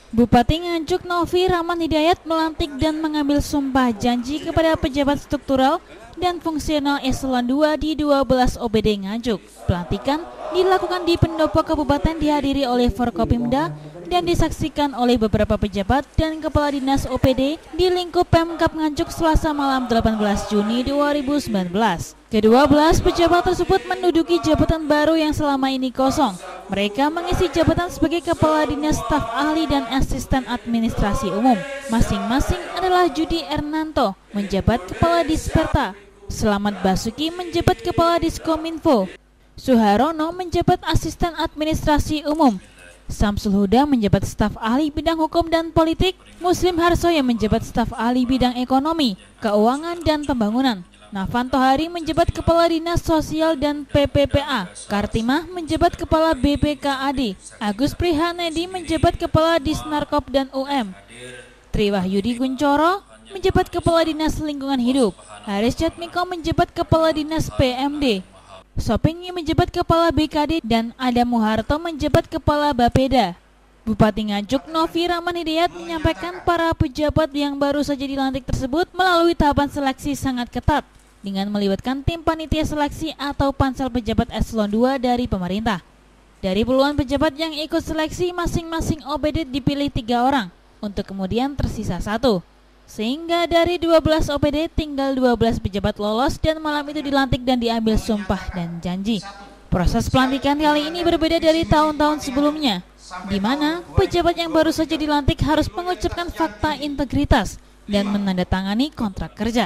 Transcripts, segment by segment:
Bupati Nganjuk Novi Rahman Hidayat melantik dan mengambil sumpah janji kepada pejabat struktural dan fungsional eselon 2 di 12 OPD Nganjuk. Pelantikan dilakukan di Pendopo Kabupaten dihadiri oleh Forkopimda dan disaksikan oleh beberapa pejabat dan kepala dinas OPD di lingkup Pemkab Nganjuk Selasa malam 18 Juni 2019. Ke-12 pejabat tersebut menduduki jabatan baru yang selama ini kosong. Mereka mengisi jabatan sebagai Kepala Dinas Staf Ahli dan Asisten Administrasi Umum. Masing-masing adalah Judi Ernanto menjabat Kepala Disperta, Selamat Basuki menjabat Kepala Diskominfo, Suharono menjabat Asisten Administrasi Umum, Samsul Huda menjabat Staf Ahli Bidang Hukum dan Politik, Muslim Harsoyo menjabat Staf Ahli Bidang Ekonomi, Keuangan dan Pembangunan. Navanto Hari menjabat Kepala Dinas Sosial dan PPPA, Kartimah menjabat Kepala BPKAD, Agus Prihanedi menjabat Kepala Disnarkop dan UM, Triwahyudi Kuncoro menjabat Kepala Dinas Lingkungan Hidup, Haris Jatmiko menjabat Kepala Dinas PMD, Sopingi menjabat Kepala BKD dan Adam Muharto menjabat Kepala Bapeda. Bupati Nganjuk Novi Rahman Hidayat menyampaikan para pejabat yang baru saja dilantik tersebut melalui tahapan seleksi sangat ketat dengan melibatkan tim panitia seleksi atau pansel pejabat eselon 2 dari pemerintah. Dari puluhan pejabat yang ikut seleksi, masing-masing OPD dipilih 3 orang untuk kemudian tersisa 1. Sehingga dari 12 OPD tinggal 12 pejabat lolos dan malam itu dilantik dan diambil sumpah dan janji. Proses pelantikan kali ini berbeda dari tahun-tahun sebelumnya, di mana pejabat yang baru saja dilantik harus mengucapkan fakta integritas dan menandatangani kontrak kerja.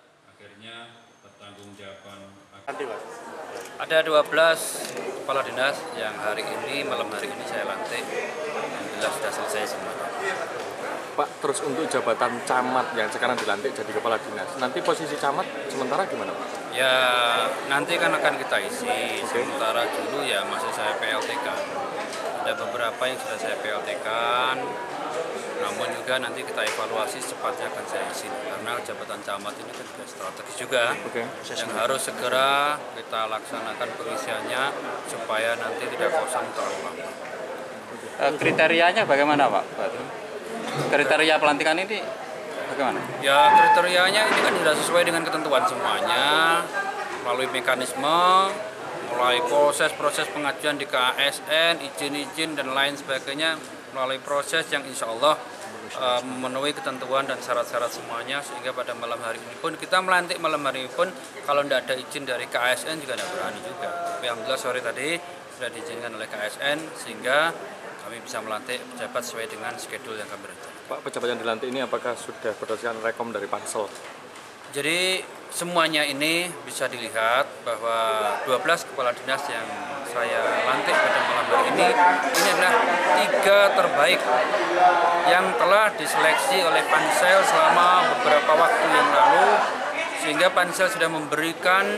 Ada 12 kepala dinas yang malam hari ini saya lantik. Alhamdulillah sudah selesai semua. Pak, terus untuk jabatan camat yang sekarang dilantik jadi kepala dinas, nanti posisi camat sementara gimana Pak? Ya nanti kan akan kita isi. Sementara dulu ya masih saya PLT kan. Ada beberapa yang sudah saya PLT kan. Namun juga nanti kita evaluasi secepatnya akan saya isi karena jabatan camat ini kan juga strategis juga, yang harus segera kita laksanakan pengisiannya supaya nanti tidak kosong terlalu lama. Kriterianya bagaimana Pak? Kriteria pelantikan ini bagaimana? Ya kriterianya ini kan sudah sesuai dengan ketentuan semuanya melalui mekanisme, mulai proses pengajuan di KASN, izin dan lain sebagainya, melalui proses yang insya Allah memenuhi ketentuan dan syarat-syarat semuanya, sehingga pada malam hari ini pun kita melantik malam hari ini pun kalau tidak ada izin dari KASN juga tidak berani juga. Tapi alhamdulillah sore tadi sudah diizinkan oleh KASN sehingga kami bisa melantik pejabat sesuai dengan schedule yang kami rencanakan. Pak, pejabat yang dilantik ini apakah sudah berdasarkan rekom dari pansel? Jadi semuanya ini bisa dilihat bahwa 12 kepala dinas yang saya lantik pada malam hari ini adalah 3 terbaik yang telah diseleksi oleh pansel selama beberapa waktu yang lalu, sehingga pansel sudah memberikan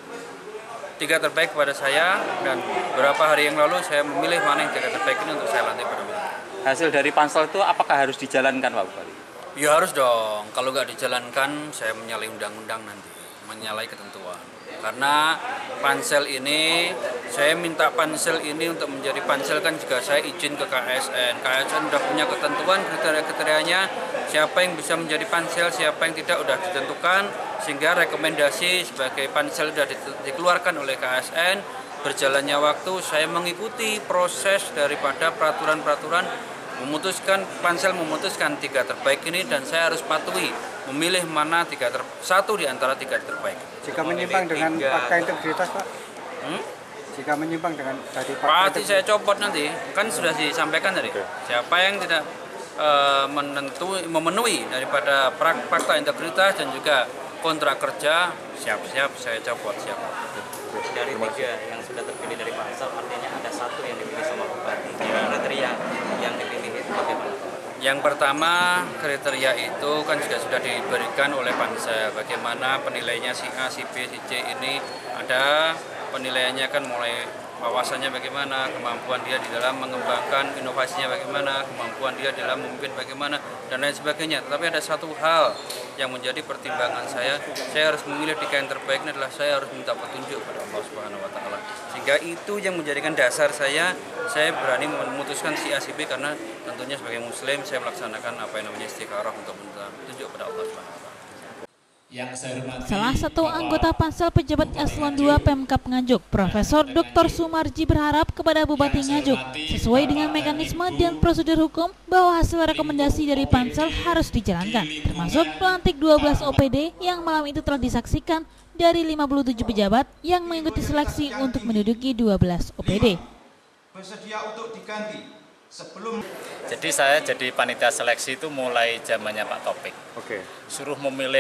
3 terbaik kepada saya, dan beberapa hari yang lalu saya memilih mana yang 3 terbaik ini untuk saya lantik pada malam hari. Hasil dari pansel itu apakah harus dijalankan Pak Bupati? Ya harus dong, kalau nggak dijalankan saya menyalahi undang-undang nanti, menyalahi ketentuan. Karena pansel ini, saya minta pansel ini untuk menjadi pansel kan juga saya izin ke KASN. KASN sudah punya ketentuan, kriteria-kriterianya, siapa yang bisa menjadi pansel, siapa yang tidak sudah ditentukan, sehingga rekomendasi sebagai pansel sudah dikeluarkan oleh KASN. Berjalannya waktu, saya mengikuti proses daripada peraturan-peraturan, pansel memutuskan 3 terbaik ini, dan saya harus patuhi memilih mana 1 di antara 3 terbaik. Jika menyimpang dengan fakta integritas Pak? Jika menyimpang dengan tadi fakta pasti saya copot nanti, kan sudah disampaikan tadi. Siapa yang tidak memenuhi daripada fakta integritas dan juga kontrak kerja, siap-siap saya copot, siap. Dari 3 yang sudah terpilih dari pansel, artinya ada 1 yang dipilih sama Bupati. Kriteria yang dipilih itu bagaimana? Yang pertama, kriteria itu kan juga sudah diberikan oleh pansel. Bagaimana penilaiannya si A, si B, si C ini ada penilaiannya kan mulai wawasannya bagaimana, kemampuan dia di dalam mengembangkan inovasinya bagaimana, kemampuan dia dalam memimpin bagaimana, dan lain sebagainya. Tetapi ada satu hal yang menjadi pertimbangan saya harus memilih DKI yang terbaik ini adalah saya harus minta petunjuk pada Allah Subhanahu wa taala. Sehingga itu yang menjadikan dasar saya berani memutuskan si A si B, karena tentunya sebagai muslim saya melaksanakan apa yang namanya istikharah untuk minta petunjuk pada Allah Subhanahu wa taala. Salah satu anggota Pansel Pejabat Eselon 2 Pemkab Nganjuk, Profesor Dr. Sumarji berharap kepada Bupati Nganjuk sesuai dengan mekanisme dan prosedur hukum bahwa hasil rekomendasi dari Pansel harus dijalankan, termasuk pelantik 12 OPD yang malam itu telah disaksikan dari 57 pejabat yang mengikuti seleksi untuk menduduki 12 OPD. Bersedia untuk diganti sebelum. Jadi saya jadi panitia seleksi itu mulai zamannya Pak Topik. Oke. Suruh memilih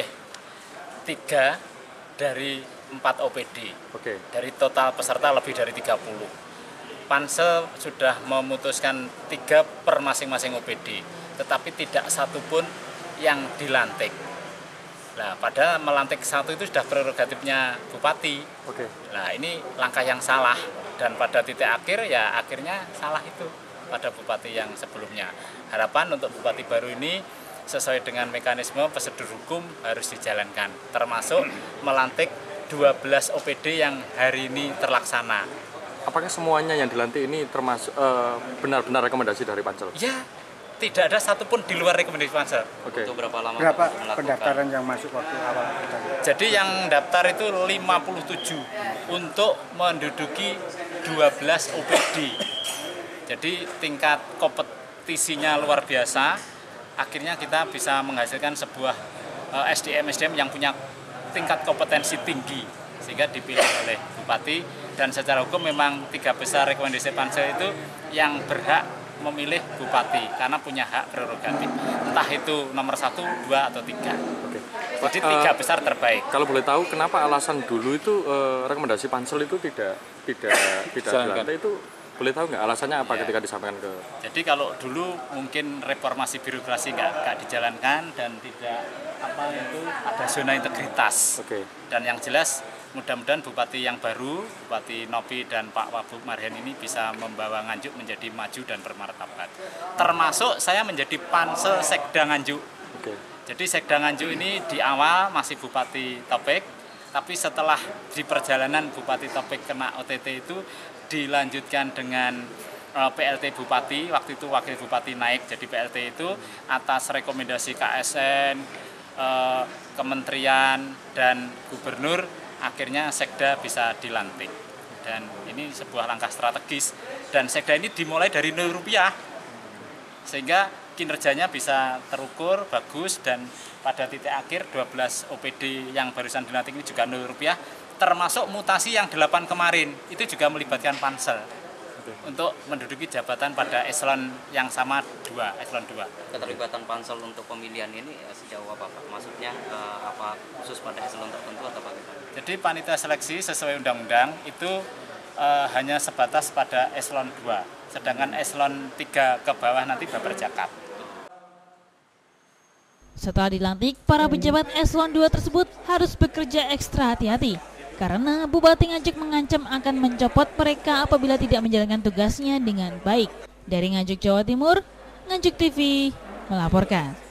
3 dari 4 OPD. Oke. Dari total peserta lebih dari 30. Pansel sudah memutuskan 3 per masing-masing OPD, tetapi tidak satu pun yang dilantik. Nah, padahal melantik satu itu sudah prerogatifnya bupati. Oke. Nah, ini langkah yang salah, dan pada titik akhir ya akhirnya salah itu pada bupati yang sebelumnya. Harapan untuk bupati baru ini sesuai dengan mekanisme prosedur hukum harus dijalankan, termasuk melantik 12 OPD yang hari ini terlaksana. Apakah semuanya yang dilantik ini termasuk benar-benar rekomendasi dari Pansel? Ya, tidak ada satupun di luar rekomendasi Pansel. Oke. Untuk berapa lama Berapa melakukan? pendaftaran yang masuk waktu awal? Jadi yang daftar itu 57 untuk menduduki 12 OPD. Jadi tingkat kompetisinya luar biasa. Akhirnya kita bisa menghasilkan sebuah SDM yang punya tingkat kompetensi tinggi, sehingga dipilih oleh bupati. Dan secara hukum memang 3 besar rekomendasi Pansel itu yang berhak memilih bupati karena punya hak prerogatif, entah itu nomor 1, 2, atau 3. Oke. Jadi 3 besar terbaik. Kalau boleh tahu kenapa alasan dulu itu rekomendasi Pansel itu tidak dilantik, itu boleh tahu nggak alasannya apa ketika disampaikan ke? Jadi kalau dulu mungkin reformasi birokrasi nggak dijalankan dan tidak ada zona integritas. Oke. Dan yang jelas mudah-mudahan bupati yang baru, Bupati Nopi dan Pak Wabub Marhen ini bisa membawa Nganjuk menjadi maju dan bermartabat. Termasuk saya menjadi Pansel Sekda Nganjuk. Oke. Jadi Sekda Nganjuk ini di awal masih Bupati Topik, tapi setelah di perjalanan Bupati Topik kena OTT itu dilanjutkan dengan PLT Bupati, waktu itu Wakil Bupati naik jadi PLT itu atas rekomendasi KSN, Kementerian, dan Gubernur, akhirnya Sekda bisa dilantik. Dan ini sebuah langkah strategis, dan Sekda ini dimulai dari Rp0, sehingga kinerjanya bisa terukur, bagus, dan pada titik akhir 12 OPD yang barusan dilantik ini juga Rp0, termasuk mutasi yang 8 kemarin, itu juga melibatkan Pansel untuk menduduki jabatan pada eselon yang sama 2, eselon 2. Keterlibatan Pansel untuk pemilihan ini sejauh apa Pak? Maksudnya apa khusus pada eselon tertentu atau bagaimana? Jadi panitia seleksi sesuai undang-undang itu hanya sebatas pada eselon 2, sedangkan eselon 3 ke bawah nanti berjakat. Setelah dilantik, para pejabat eselon 2 tersebut harus bekerja ekstra hati-hati karena Bupati Nganjuk mengancam akan mencopot mereka apabila tidak menjalankan tugasnya dengan baik. Dari Nganjuk, Jawa Timur, Nganjuk TV melaporkan.